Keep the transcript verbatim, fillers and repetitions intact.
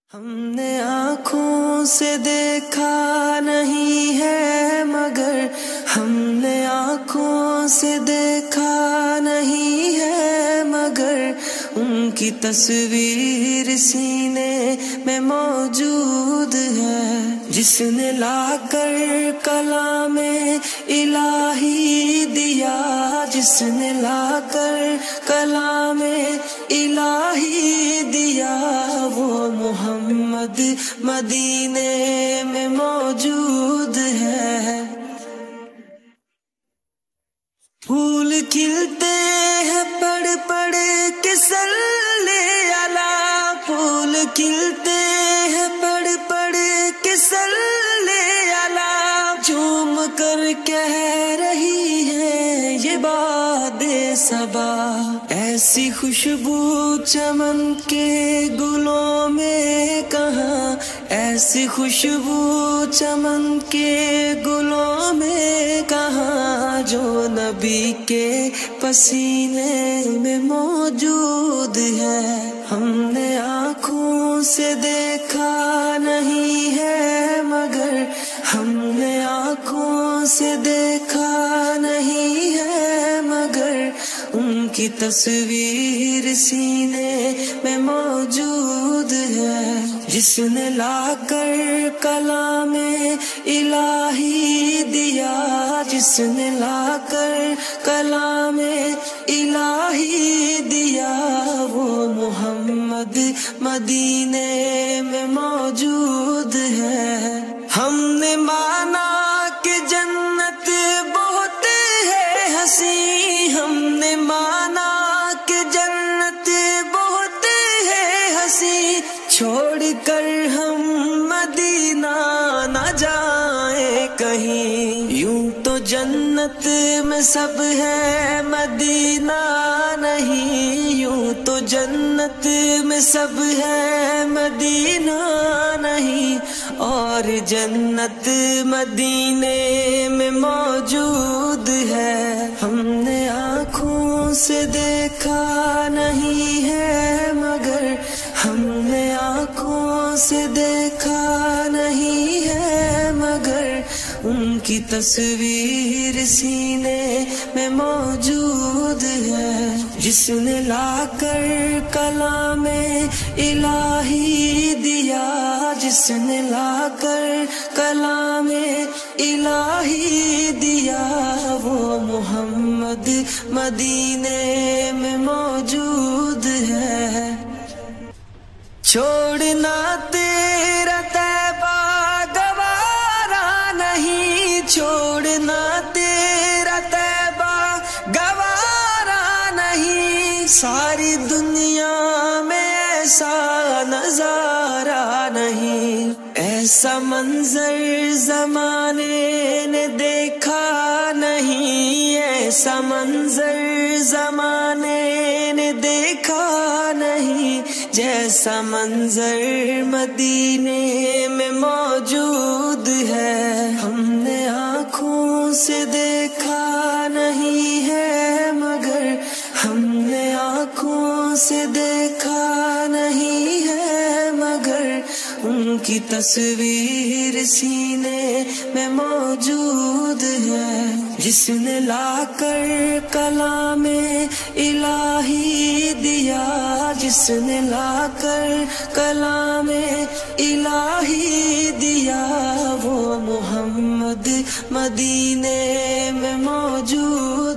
ہم نے آنکھوں سے دیکھا نہیں ہے مگر ہم نے آنکھوں سے دیکھا نہیں ہے مگر ان کی تصویر سینے میں موجود ہے، جس نے لا کر کلام الہی دیا، جس نے لا کر کلام الہی دیا، وہ محمد مدینے میں موجود ہے۔ پھول کھلتے ہیں پڑ پڑ کے صلی علی، پھول کھلتے ہیں پڑ پڑ کے صلی علی، جھوم کر کہہ رہی ہے یہ باد صبا، ایسی خوشبو چمن کے گلوں میں کہاں، ایسی خوشبو چمن کے گلوں میں کہاں، جو نبی کے پسینے میں موجود ہے۔ ہم نے آنکھوں سے دیکھا نہیں ہے مگر ہم نے آنکھوں سے دیکھا نہیں ہے مگر ان کی تصویر سینے میں موجود ہے، جس نے لا کر کلام الہی دیا، جس نے لا کر کلام الہی دیا، وہ محمد مدینے میں موجود ہے۔ ہم نے مانا کہ جنت بہت ہے حسین، ہم نے مانا کہ جنت بہت ہے حسین، چھوڑ کر ہم مدینہ نہ جائیں کہیں، یوں تو جنت میں سب ہے مدینہ نہیں، یوں تو جنت میں سب ہے مدینہ نہیں، اور جنت مدینے میں موجود ہے۔ ہم نے آنکھوں سے دیکھا نہیں ہے مگر ہم نے آنکھوں سے دیکھا نہیں ہے مگر ان کی تصویر سینے میں موجود ہے، جس نے لا کر کلام الہی دیا، جس نے لا کر کلام الہی دیا، وہ محمد مدینے میں موجود ہے۔ چھوڑنا تیرا طیبہ گوارا نہیں، چھوڑنا تیرا طیبہ گوارا نہیں، ساری دنیا میں ایسا نظارہ نہیں، ایسا منظر زمانے نے دیکھا نہیں، ایسا منظر زمانے نے دیکھا نہیں، جیسا منظر مدینے میں موجود ہے۔ ہم نے آنکھوں سے دیکھا نہیں ہے مگر ہم نے آنکھوں سے دیکھا نہیں ہے مگر ان کی تصویر سینے میں موجود ہے، جس نے لا کر کلام الہی دیا، جس نے لا کر کلام الہی دیا، وہ محمد مدینے میں موجود